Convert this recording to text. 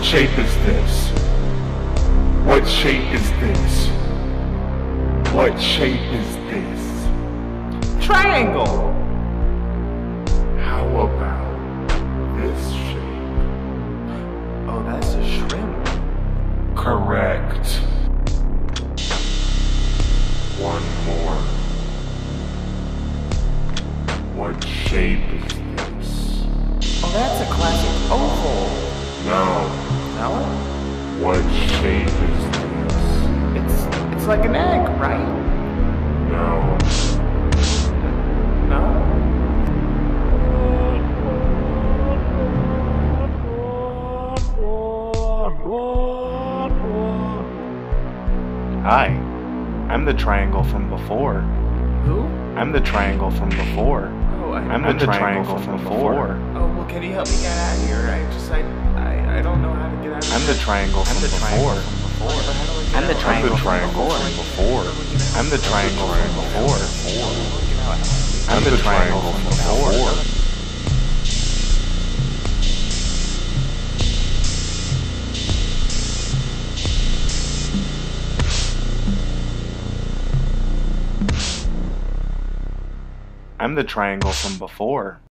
shape is this? What shape is this? What shape is this? Triangle. How about this shape? Oh, that's a shrimp. Correct. One more. What shape is this? Oh, that's a classic oval. No. No? What shape is this? It's like an egg, right? No. No? Hi, I'm the triangle from before. Who? I'm the triangle from before. Oh, I'm the triangle from before. Oh, well, can you help me get out of here? I don't know how to get out of here. I'm the triangle from before. I'm the I'm the triangle from before. I'm the triangle from before. I'm the triangle from before. I'm the triangle from before.